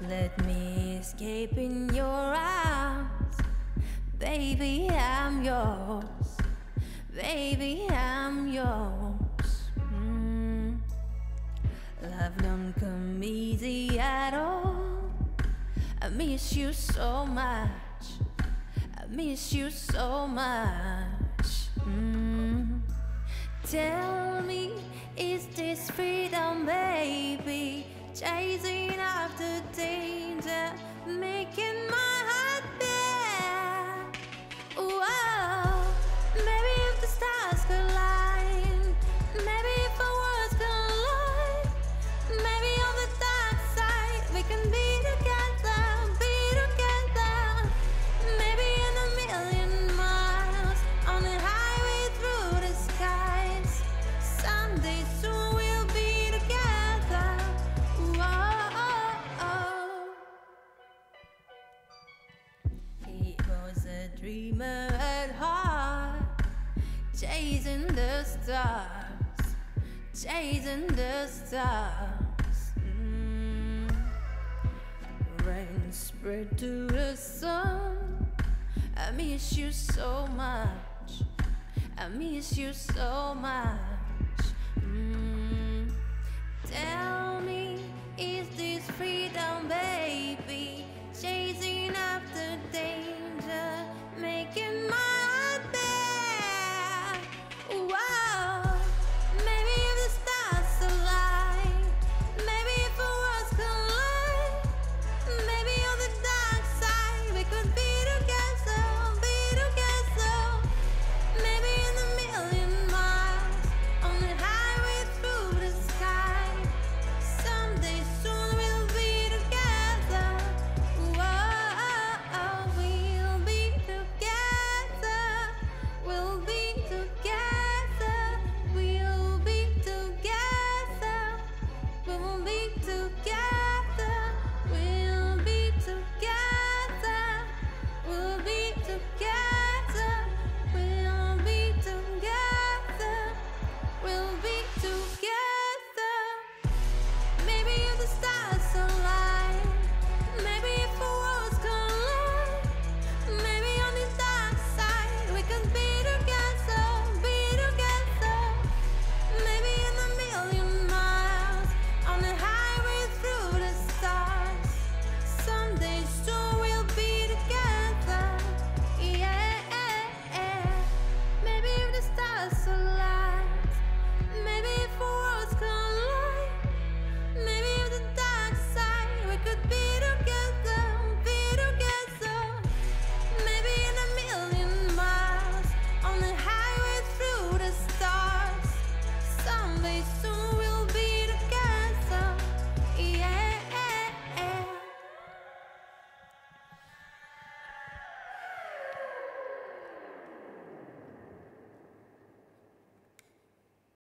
Let me escape in your arms. Baby, I'm yours. Baby, I'm yours. Love don't come easy at all. I miss you so much. I miss you so much. Tell me, is this freedom, baby? Chasing after danger, making my heart beat. Whoa, maybe if the stars collide, maybe if our worlds collide, maybe on the dark side we can be together, be together. Maybe in a million miles on the highway through the skies, someday soon we'll be together. He was a dreamer at heart, chasing the stars, chasing the stars. Rain spread to the sun. I miss you so much. I miss you so much. Tell